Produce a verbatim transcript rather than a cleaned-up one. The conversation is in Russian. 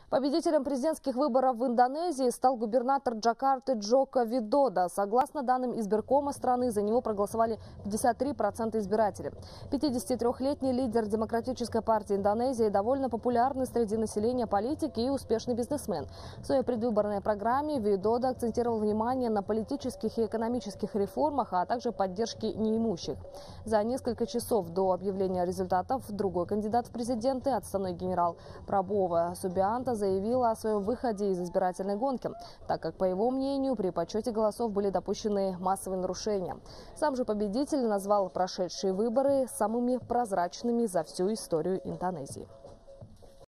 Победителем президентских выборов в Индонезии стал губернатор Джакарты Джоко Видодо. Согласно данным избиркома страны, за него проголосовали пятьдесят три процента избирателей. пятидесятитрёхлетний лидер Демократической партии Индонезии довольно популярный среди населения политик и успешный бизнесмен. В своей предвыборной программе Видодо акцентировал внимание на политических и экономических реформах, а также поддержке неимущих. За несколько часов до объявления результатов другой кандидат в президенты, отставной генерал Прабово Субианто, заявила о своем выходе из избирательной гонки, так как, по его мнению, при подсчете голосов были допущены массовые нарушения. Сам же победитель назвал прошедшие выборы самыми прозрачными за всю историю Индонезии.